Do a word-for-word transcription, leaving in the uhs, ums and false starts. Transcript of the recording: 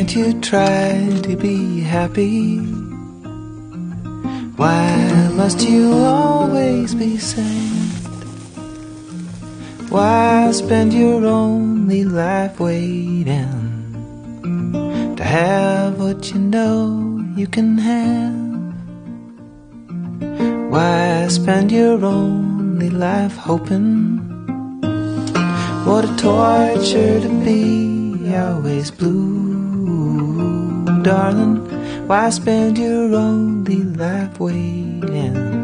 can't you try to be happy? Why must you always be sad? Why spend your only life waiting to have what you know you can have? Why spend your only life hoping? What a torture to be always blue, darling. Why spend your only life waiting